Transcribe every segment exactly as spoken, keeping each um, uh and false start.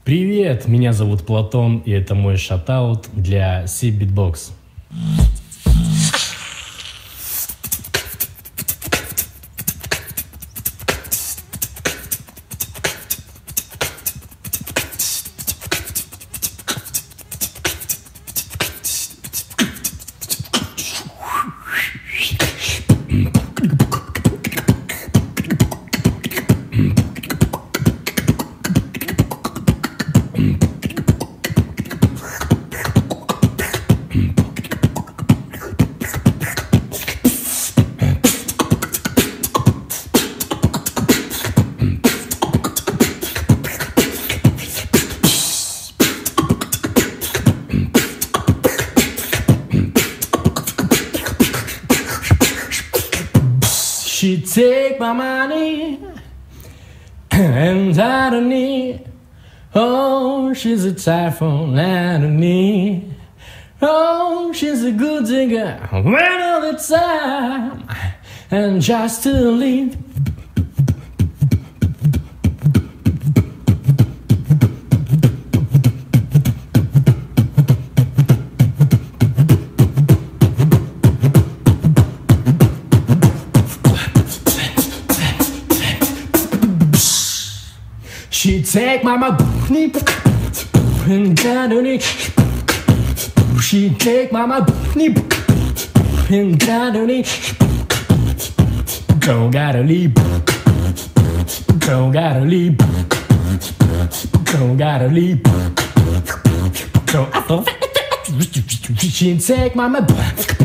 Привет, меня зовут Платон, и это мой шатаут для SIBBEATBOX. She take my money and I don't need. Oh, she's a typhoon and I don't need. Oh, she's a good digger when all the time and just to leave. She take my money and I don't need. She take my money and I don't need. Girl gotta leave. Girl gotta leave. Girl gotta leave. Girl, I thought she take my money.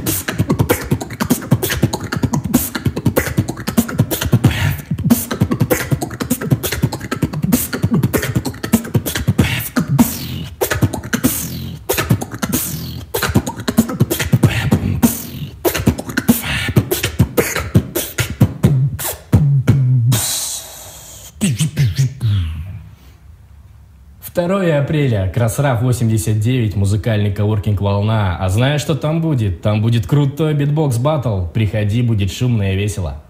второе апреля, Красноярск восемьдесят девять, музыкальный коворкинг «Волна». А знаешь, что там будет? Там будет крутой битбокс баттл. Приходи, будет шумно и весело.